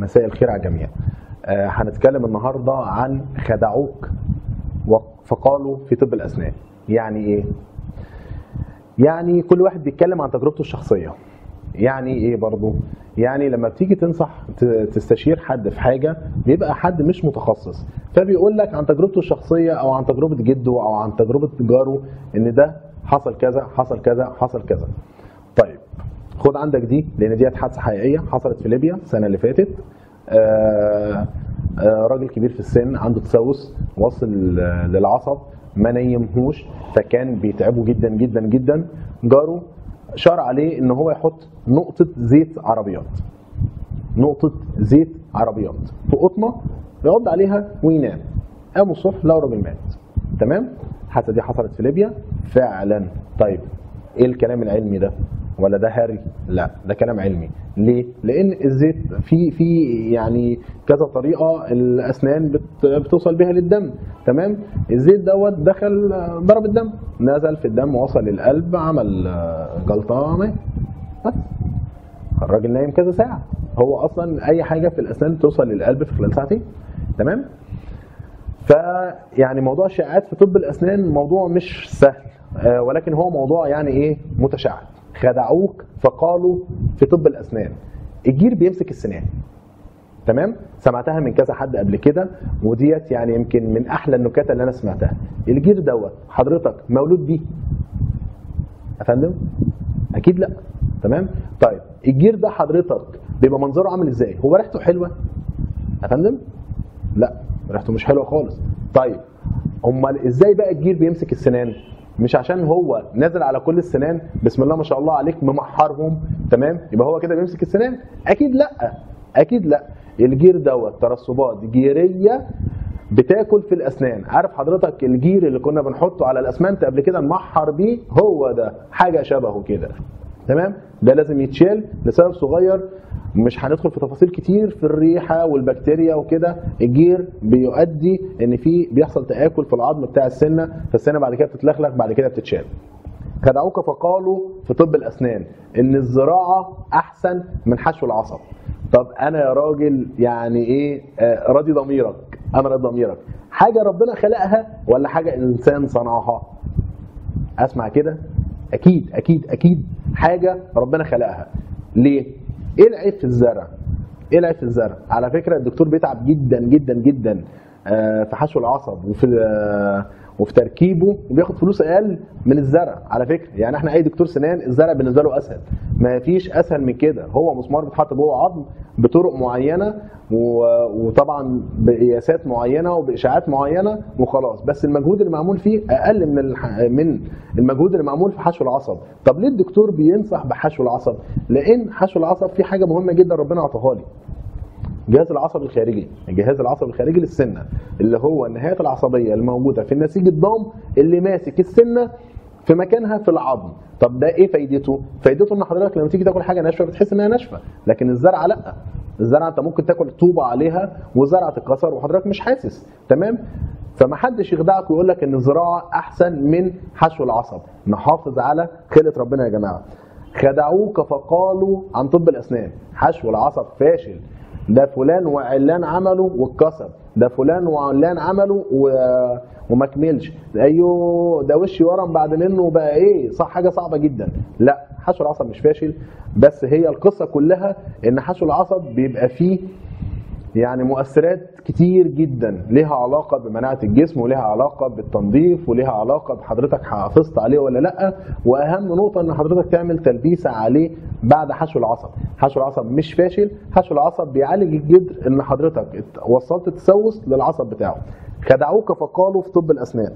مساء الخير على الجميع. هنتكلم النهارده عن خدعوك فقالوا في طب الاسنان. يعني ايه؟ يعني كل واحد بيتكلم عن تجربته الشخصيه. يعني ايه برضه؟ يعني لما بتيجي تنصح تستشير حد في حاجه بيبقى حد مش متخصص، فبيقول لك عن تجربته الشخصيه او عن تجربه جده او عن تجربه جاره ان ده حصل كذا حصل كذا حصل كذا. طيب خد عندك دي، لان ديت حادثه حقيقيه حصلت في ليبيا السنه اللي فاتت. راجل كبير في السن عنده تسوس واصل للعصب ما نيمهوش، فكان بيتعبه جدا جدا جدا. جاره شار عليه ان هو يحط نقطه زيت عربيات، نقطه زيت عربيات في قطنه يقعد عليها وينام. قام الصبح لقوا الراجل مات. تمام؟ الحادثه دي حصلت في ليبيا فعلا. طيب ايه الكلام العلمي ده؟ ولا ده هري؟ لا ده كلام علمي. ليه؟ لان الزيت في يعني كذا طريقه الاسنان بتوصل بيها للدم. تمام؟ الزيت دوت دخل ضرب الدم، نزل في الدم وصل للقلب، عمل جلطه مات. بس الراجل نايم كذا ساعه. هو اصلا اي حاجه في الاسنان توصل للقلب في خلال ساعتين. تمام؟ فيعني موضوع الشائعات في طب الاسنان موضوع مش سهل، ولكن هو موضوع يعني ايه متشعب. خدعوك فقالوا في طب الاسنان الجير بيمسك السنان. تمام؟ سمعتها من كذا حد قبل كده، وديت يعني يمكن من احلى النكات اللي انا سمعتها. الجير دوت حضرتك مولود بيه يا فندم؟ اكيد لا. تمام؟ طيب الجير ده حضرتك بيبقى منظره عامل ازاي؟ هو ريحته حلوه يا فندم؟ لا ريحته مش حلوه خالص. طيب امال ازاي بقى الجير بيمسك السنان؟ مش عشان هو نازل على كل السنان بسم الله ما شاء الله عليك ممحرهم، تمام؟ يبقى هو كده بيمسك السنان؟ اكيد لا، اكيد لا. الجير دوت ترسبات جيريه بتاكل في الاسنان. عارف حضرتك الجير اللي كنا بنحطه على الاسمنت قبل كده نمحر بيه؟ هو ده حاجه شبهه كده. تمام؟ ده لازم يتشال لسبب صغير، مش هندخل في تفاصيل كتير في الريحه والبكتيريا وكده. الجير بيؤدي ان بيحصل تاكل في العظم بتاع السنه، فالسنه بعد كده بتتلخلخ، بعد كده بتتشال. خدعوك فقالوا في طب الاسنان ان الزراعه احسن من حشو العصب. طب انا يا راجل يعني ايه راضي ضميرك؟ انا راضي ضميرك. حاجه ربنا خلقها ولا حاجه انسان صنعها؟ اسمع كده، اكيد اكيد اكيد حاجه ربنا خلقها. ليه؟ ايه العيب في الزرع؟ ايه العيب في الزرع؟ على فكره الدكتور بيتعب جدا جدا جدا في حشو العصب وفي تركيبه، وبياخد فلوس اقل من الزرع على فكره. يعني احنا اي دكتور سنان الزرع بالنسبه له اسهل، ما فيش اسهل من كده. هو مسمار بيتحط جوه عظم بطرق معينه وطبعا بقياسات معينه وباشاعات معينه وخلاص، بس المجهود اللي معمول فيه اقل من المجهود اللي معمول في حشو العصب. طب ليه الدكتور بينصح بحشو العصب؟ لان حشو العصب فيه حاجه مهمه جدا ربنا عطاها لي، الجهاز العصبي الخارجي. الجهاز العصبي الخارجي للسنه اللي هو النهايات العصبيه الموجوده في النسيج الضام اللي ماسك السنه في مكانها في العظم. طب ده ايه فايدته؟ فايدته ان حضرتك لما تيجي تاكل حاجه ناشفه بتحس انها ناشفه، لكن الزرعه لا. الزرعه انت ممكن تاكل طوبه عليها والزرعه تتكسر وحضرتك مش حاسس. تمام؟ فما حدش يخدعك ويقول لك ان الزراعه احسن من حشو العصب. نحافظ على خلقه ربنا يا جماعه. خدعوك فقالوا عن طب الاسنان حشو العصب فاشل، ده فلان وعلان عمله واتكسر، ده فلان وعلان عمله وما كملش، ايوه ده وشي ورم بعد منه وبقى ايه صح، حاجه صعبه جدا. لا، حشو العصب مش فاشل، بس هي القصه كلها ان حشو العصب بيبقى فيه يعني مؤثرات كتير جدا ليها علاقه بمناعه الجسم وليها علاقه بالتنظيف وليها علاقه بحضرتك حافظت عليه ولا لا. واهم نقطه ان حضرتك تعمل تلبيسه عليه بعد حشو العصب. حشو العصب مش فاشل، حشو العصب بيعالج الجذر ان حضرتك وصلت تسوس للعصب بتاعه. خدعوك فقالوا في طب الاسنان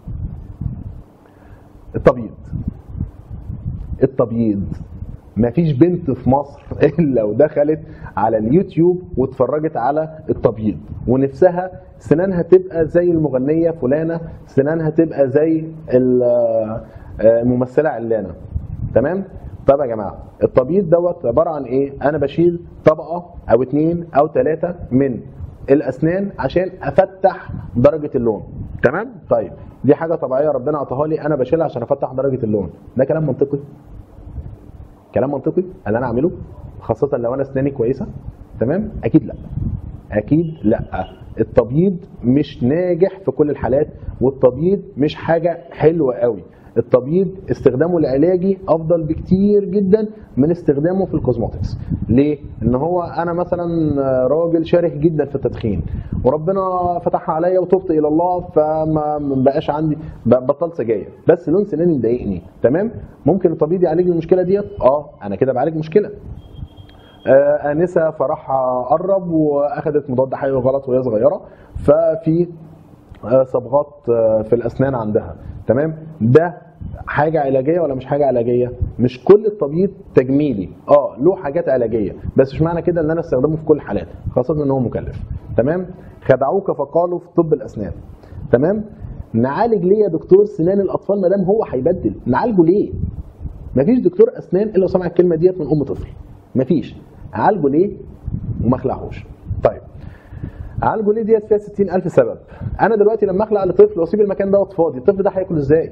التبييض. مفيش بنت في مصر الا ودخلت على اليوتيوب واتفرجت على التبييض ونفسها سنانها تبقى زي المغنيه فلانه، سنانها تبقى زي الممثله علانه. تمام؟ طب يا جماعه التبييض دوت عباره عن ايه؟ انا بشيل طبقه او 2 أو 3 من الاسنان عشان افتح درجه اللون. تمام؟ طيب دي حاجه طبيعيه ربنا عطاها لي، انا بشيلها عشان افتح درجه اللون. ده كلام منطقي؟ كلام منطقي اللي انا اعمله، خاصه لو انا اسناني كويسه؟ تمام؟ اكيد لا. اكيد لا. التبييض مش ناجح في كل الحالات، والتبييض مش حاجه حلوه قوي. التبييض استخدامه العلاجي افضل بكتير جدا من استخدامه في الكوزموتكس. ليه؟ ان هو انا مثلا راجل شره جدا في التدخين، وربنا فتح عليا وتبت الى الله، فما بقاش عندي، بطلت سجاير، بس لون سناني مضايقني. تمام؟ ممكن التبييض يعالج لي المشكله ديت؟ انا كده بعالج مشكله. انسه فرحها قرب واخدت مضاد حيوي غلط وهي صغيره، ففي صبغات في الاسنان عندها. تمام؟ ده حاجه علاجيه ولا مش حاجه علاجيه؟ مش كل التبييض تجميلي، له حاجات علاجيه، بس مش معنى كده ان انا استخدمه في كل الحالات، خاصه ان هو مكلف. تمام؟ خدعوك فقالوا في طب الاسنان. تمام؟ نعالج ليه يا دكتور سنان الاطفال ما دام هو هيبدل؟ نعالجه ليه؟ مفيش دكتور اسنان الا وسمع الكلمه ديت من ام طفل. مفيش. اعالجه ليه وما اخلعهوش؟ طيب اعالجه ليه ديت فيها 60,000 سبب. انا دلوقتي لما اخلع لطفل واسيب المكان دوت فاضي، الطفل ده هياكل ازاي؟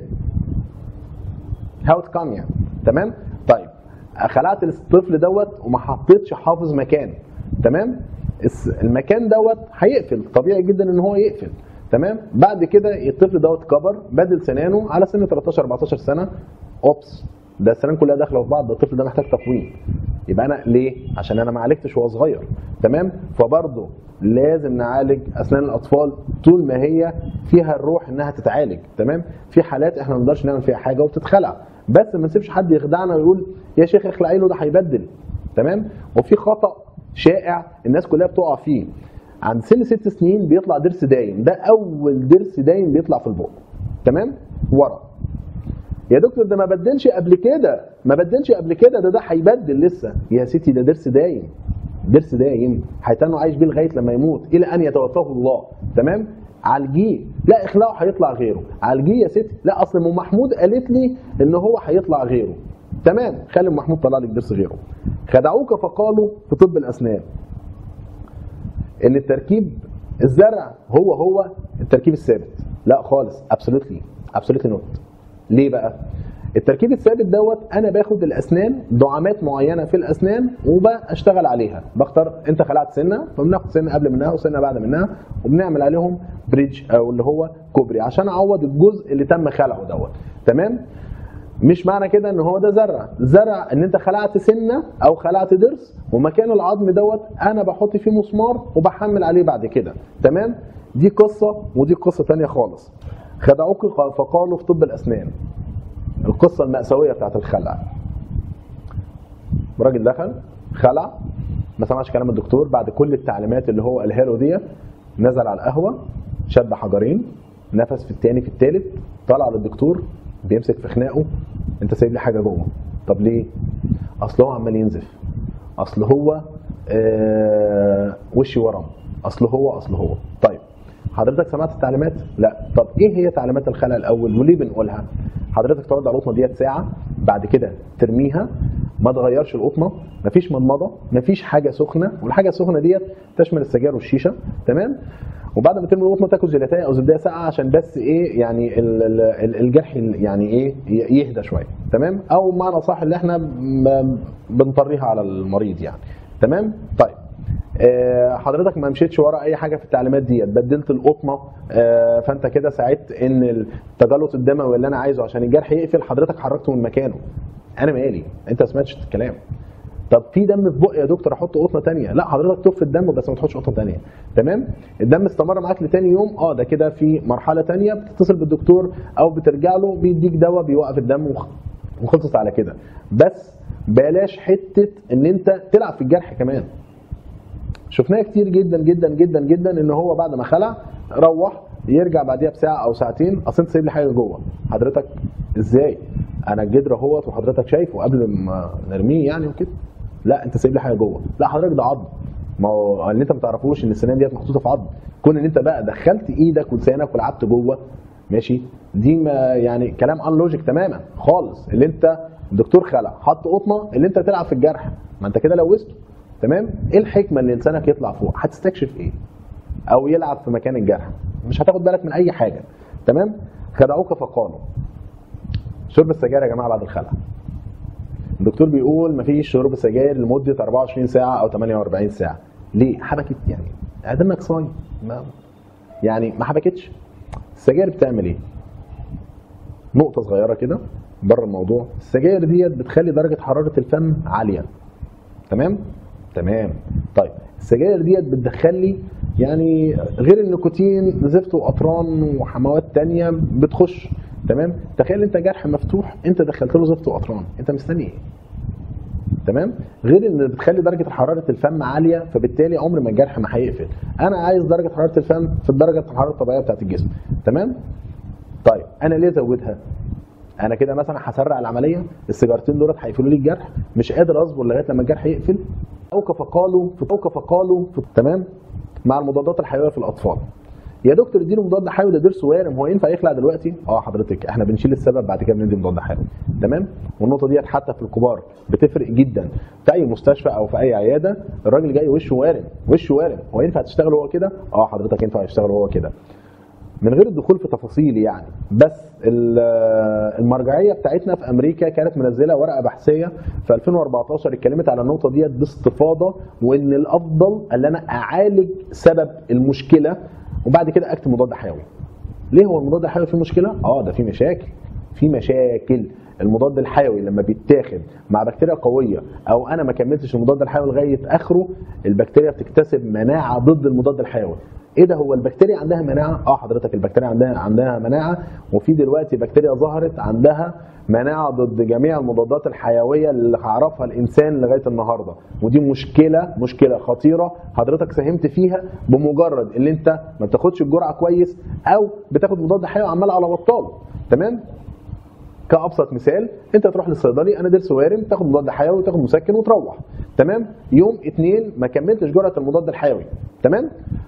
هاو تكام يعني. تمام؟ طيب خلعت الطفل دوت وما حطيتش حافظ مكان. تمام؟ المكان دوت هيقفل، طبيعي جدا ان هو يقفل. تمام؟ بعد كده الطفل دوت كبر، بدل سنانه على سن 13 14 سنه، اوبس، ده السنان كلها داخله في بعض، ده الطفل ده محتاج تقويم. يبقى انا ليه؟ عشان انا ما عالجتش وهو صغير. تمام؟ فبرضه لازم نعالج اسنان الاطفال طول ما هي فيها الروح انها تتعالج. تمام؟ في حالات احنا ما نقدرش نعمل فيها حاجه وبتتخلع، بس ما نسيبش حد يخدعنا ويقول يا شيخ اخلعي له ده هيبدل. تمام؟ وفي خطا شائع الناس كلها بتقع فيه، عند سن 6 سنين بيطلع ضرس دايم، ده اول ضرس دايم بيطلع في البق. تمام؟ ورا. يا دكتور ده ما بدلش قبل كده، ما بدلش قبل كده، ده هيبدل لسه. يا ستي ده ضرس دايم، ضرس دايم هيتنوا عايش بيه لغايه لما يموت الى ان يتوفاه الله. تمام؟ عالجيه. لا اخلاعه هيطلع غيره. عالجيه يا ستي. لا اصل ام محمود قالت لي ان هو هيطلع غيره. تمام؟ خلي ام محمود طلع لك ضرس غيره. خدعوك فقالوا في طب الاسنان ان التركيب الزرع هو التركيب الثابت. لا خالص، ابسولوتلي نوت. ليه بقى؟ التركيب الثابت دوت انا باخد الاسنان دعامات معينه في الاسنان وبشتغل عليها، بختار انت خلعت سنه فبناخد سنه قبل منها وسنه بعد منها وبنعمل عليهم بريدج او اللي هو كوبري عشان اعوض الجزء اللي تم خلعه دوت. تمام؟ مش معنى كده ان هو ده زرع ان انت خلعت سنه او خلعت ضرس ومكان العظم دوت انا بحط فيه مسمار وبحمل عليه بعد كده. تمام؟ دي قصه ودي قصه ثانيه خالص. خدعوك فقالوا في طب الاسنان القصه المأساويه بتاعت الخلع. راجل دخل خلع، ما سمعش كلام الدكتور، بعد كل التعليمات اللي هو قالها له ديت نزل على القهوه، شد حجرين، نفس في الثاني في الثالث، طلع للدكتور بيمسك في خناقه، انت سايب لي حاجه جوه. طب ليه؟ اصل هو عمال ينزف، اصل هو وشي ورم، اصل هو. طيب حضرتك سمعت التعليمات؟ لا. طب ايه هي تعليمات الخلع الاول وليه بنقولها؟ حضرتك تقعد على القطنه ديت ساعه، بعد كده ترميها، ما تغيرش القطنه، مفيش مضمضه، مفيش حاجه سخنه، والحاجه السخنه ديت تشمل السجاير والشيشه. تمام؟ وبعد ما ترمي القطنه تاكل جيلاتيه او زبده ساقعه عشان بس ايه يعني الجرح يعني ايه يهدى شويه. تمام؟ او معنى صح اللي احنا بنطريها على المريض يعني. تمام؟ طيب حضرتك ما مشيتش ورا اي حاجه في التعليمات ديت، بدلت القطنه، فانت كده ساعدت ان التجلط الدموي اللي انا عايزه عشان الجرح يقفل حضرتك حركته من مكانه. انا مالي، انت ما سمعتش الكلام. طب في دم في بقي يا دكتور احط قطنه ثانيه؟ لا حضرتك طف الدم بس ما تحطش قطنه ثانيه. تمام؟ الدم استمر معاك لتاني يوم، ده كده في مرحله ثانيه، بتتصل بالدكتور او بترجع له بيديك دواء بيوقف الدم وخلصت على كده. بس بلاش حته ان انت تلعب في الجرح كمان. شفناه كتير جدا جدا جدا جدا ان هو بعد ما خلع روح يرجع بعديها بساعه او ساعتين، اصل انت سايب لي حاجه جوه. حضرتك ازاي؟ انا الجدر اهوت وحضرتك شايفه قبل ما نرميه يعني وكده. لا انت سايب لي حاجه جوه. لا حضرتك ده عظم. ما هو اللي انت ما تعرفوش ان السنان ديت محطوطه في عظم، كون ان انت بقى دخلت ايدك ولسانك ولعبت جوه، ماشي، دي ما يعني كلام ان لوجيك تماما خالص. اللي انت الدكتور خلع حط قطنه اللي انت تلعب في الجرح، ما انت كده لوثته. تمام؟ ايه الحكمه ان لسانك يطلع فوق؟ هتستكشف ايه؟ او يلعب في مكان الجرح، مش هتاخد بالك من اي حاجه. تمام؟ خدعوك فقالوا. شرب السجاير يا جماعه بعد الخلع الدكتور بيقول مفيش شرب سجاير لمده 24 ساعه او 48 ساعه. ليه؟ حبكت يعني، اعدمك صايم، ما حبكتش. السجاير بتعمل ايه؟ نقطه صغيره كده بره الموضوع، السجاير ديت بتخلي درجه حراره الفم عاليه. تمام؟ طيب السجاير ديت بتدخل لي يعني غير النيكوتين زفت واطران وحموات تانية بتخش. تمام؟ تخيل انت جرح مفتوح انت دخلت له زفت واطران، انت مستني ايه؟ تمام؟ غير ان بتخلي درجه حراره الفم عاليه، فبالتالي عمر ما الجرح ما هيقفل. انا عايز درجه حراره الفم في درجه الحراره الطبيعيه بتاعت الجسم. تمام؟ طيب انا ليه ازودها؟ انا كده مثلا هسرع العمليه، السيجارتين دولت هيقفلوا لي الجرح، مش قادر اصبر لغايه لما الجرح يقفل. او فقالوا تمام؟ مع المضادات الحيويه في الاطفال. يا دكتور اديله مضاد حيوي، ده ضرسه وارم، هو ينفع يخلع دلوقتي؟ حضرتك احنا بنشيل السبب بعد كده بندي مضاد حيوي. تمام؟ والنقطه ديت حتى في الكبار بتفرق جدا. في اي مستشفى او في اي عياده الراجل جاي وشه وارم، هو ينفع تشتغل وهو كده؟ حضرتك ينفع يشتغل وهو كده. من غير الدخول في تفاصيل يعني، بس المرجعيه بتاعتنا في امريكا كانت منزله ورقه بحثيه في 2014 اتكلمت على النقطه ديت باستفاضه، وان الافضل ان انا اعالج سبب المشكله وبعد كده اكتب مضاد حيوي. ليه هو المضاد الحيوي فيه مشكله؟ ده في مشاكل. المضاد الحيوي لما بيتاخد مع بكتيريا قويه او انا ما كملتش المضاد الحيوي لغايه اخره، البكتيريا بتكتسب مناعه ضد المضاد الحيوي. ايه ده، هو البكتيريا عندها مناعه؟ حضرتك البكتيريا عندها مناعه، وفي دلوقتي بكتيريا ظهرت عندها مناعه ضد جميع المضادات الحيويه اللي هيعرفها الانسان لغايه النهارده، ودي مشكله خطيره حضرتك ساهمت فيها بمجرد ان انت ما بتاخدش الجرعه كويس او بتاخد مضاد حيوي عمال على بطال. تمام؟ كابسط مثال، انت تروح للصيدلي، انا ضرس وارم، تاخد مضاد حيوي وتاخد مسكن وتروح. تمام؟ يوم 2 ما كملتش جرعه المضاد الحيوي. تمام؟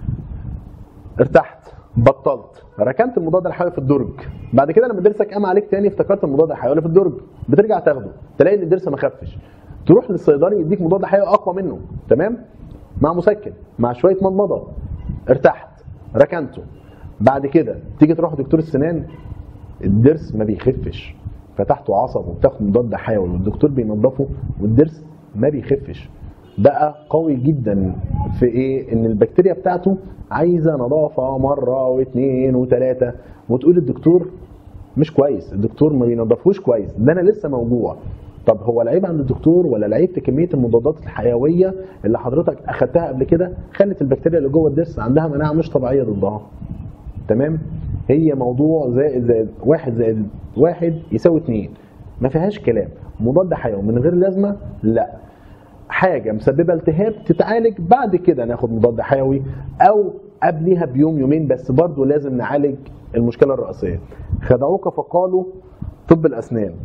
ارتحت، بطلت، ركنت المضاد الحيوي في الدرج. بعد كده لما ضرسك قام عليك تاني افتكرت المضاد الحيوي في الدرج، بترجع تاخده، تلاقي ان الضرس ما خفش، تروح للصيدلي يديك مضاد حيوي اقوى منه. تمام؟ مع مسكن، مع شويه مضمضه، ارتحت، ركنته. بعد كده تيجي تروح لدكتور السنان، الضرس ما بيخفش، فتحته عصب وبتاخد مضاد حيوي والدكتور بينظفه والضرس ما بيخفش. بقى قوي جدا في ايه؟ ان البكتيريا بتاعته عايزه نظافه مره واثنين وثلاثه، وتقول الدكتور مش كويس، الدكتور ما بينظفوش كويس، ده انا لسه موجوع. طب هو العيب عند الدكتور ولا العيب في كميه المضادات الحيويه اللي حضرتك اخدتها قبل كده خلت البكتيريا اللي جوه الضرس عندها مناعه مش طبيعيه ضدها؟ تمام؟ هي موضوع زائد واحد يساوي 2، ما فيهاش كلام. مضاد حيوي من غير لازمه؟ لا. حاجه مسببه التهاب تتعالج، بعد كده ناخد مضاد حيوي، او قبلها بيوم يومين، بس برضه لازم نعالج المشكله الرئيسيه. خدعوك فقالوا طب الاسنان،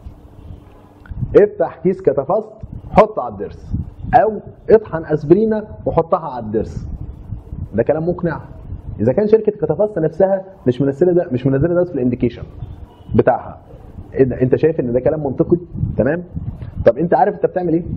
افتح كيس كتافاست حط على الضرس، او اطحن اسبرينه وحطها على الضرس. ده كلام مقنع؟ اذا كان شركه كتافاست نفسها مش منزله ده في الانديكيشن بتاعها، انت شايف ان ده كلام منطقي؟ تمام؟ طب انت عارف انت بتعمل ايه؟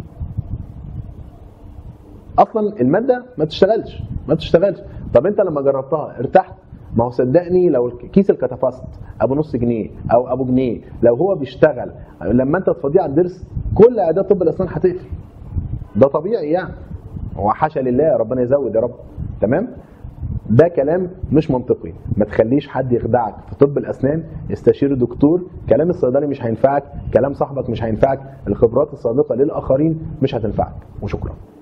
اصلا الماده ما بتشتغلش. طب انت لما جربتها ارتحت؟ ما هو صدقني لو كيس الكتافاست ابو نص جنيه او ابو جنيه لو هو بيشتغل لما انت تفضيه على الضرس كل اعداد طب الاسنان هتقفل. ده طبيعي يعني، وحاشا لله، ربنا يزود يا رب. تمام؟ ده كلام مش منطقي. ما تخليش حد يخدعك في طب الاسنان، استشير دكتور. كلام الصيدلي مش هينفعك، كلام صاحبك مش هينفعك، الخبرات السابقه للاخرين مش هتنفعك. وشكرا.